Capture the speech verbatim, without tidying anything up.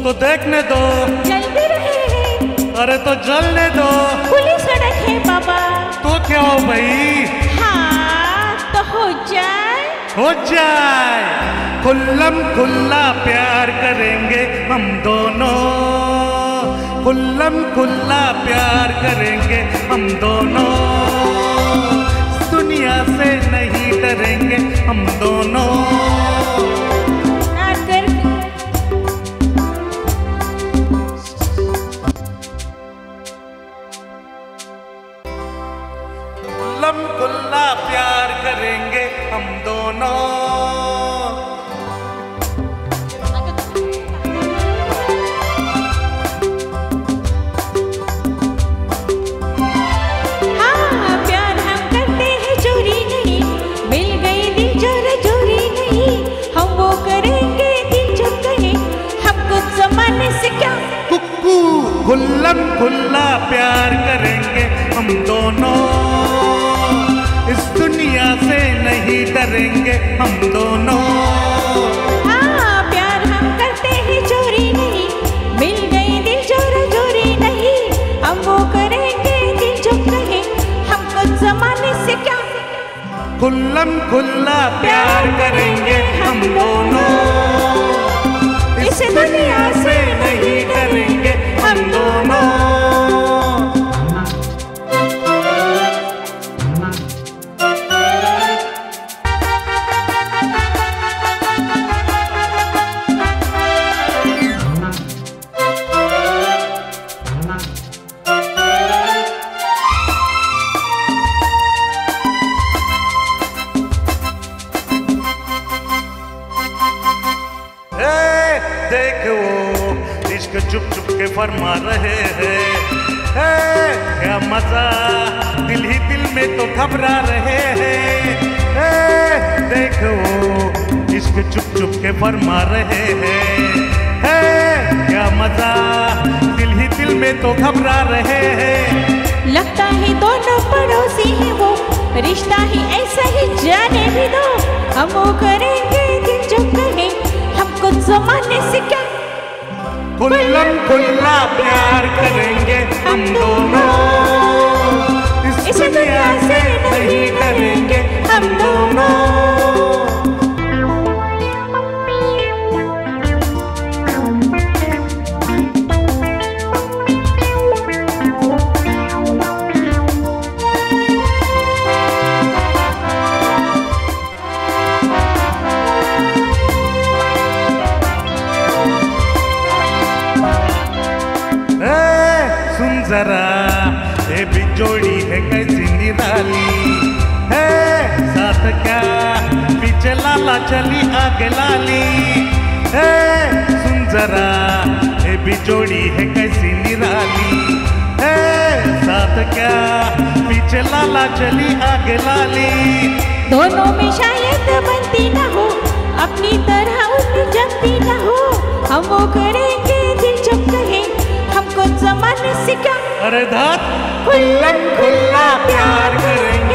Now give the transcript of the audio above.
तो देखने दो। जल भी रहे हैं। अरे तो जलने दो। खुली सड़क है बाबा। तो क्या हो भाई? हाँ तो हो जाए। हो जाए। खुल्लम खुल्ला प्यार करेंगे हम दोनों, खुल्लम खुल्ला प्यार करेंगे हम दोनों, दुनिया से नहीं डरेंगे हम दोनों। खुल्लम खुल्ला प्यार करेंगे हम दोनों। खुल्लम खुल्ला प्यार करेंगे हम दोनों, इस दुनिया से नहीं डरेंगे हम दोनों। हाँ प्यार हम करते हैं चोरी नहीं, मिल गई दिल चोरा चोरी नहीं, हम वो करेंगे दिल जो कहे हमको जमाने से क्या। खुल्लम खुल्ला प्यार करेंगे हम दोनों, इस दुनिया से नहीं डरेंगे हम दोनों। देखो इश्क चुप चुप के फरमा रहे हैं, क्या मजा दिल ही दिल में तो घबरा रहे हैं। देखो इश्क चुप चुप के फरमा रहे हैं, क्या मजा दिल ही दिल में तो घबरा रहे हैं। लगता है दोनों पड़ोसी हैं वो, रिश्ता ही ऐसा ही जाने भी दो, हम वो करेंगे दिल जो कहे हमको जमाने से क्या। खुल्लम खुल्ला प्यार करेंगे हम दोनों, इस दुनिया से नहीं डरेंगे हम दोनों। जरा ये भी जोड़ी है कैसी निराली है, साथ क्या पीछे लाला चली आगे लाली है। सुन जरा ये भी जोड़ी है कैसी निराली है, साथ क्या पीछे लाला चली आगे लाली। दोनों में शायद बनती ना हो, अपनी तरह उनमें जमती ना हो, हम वो करेंगे दिल जो कहे हमको जमाने से क्या। अरे धात खुल्लम खुल्ला प्यार करेंगे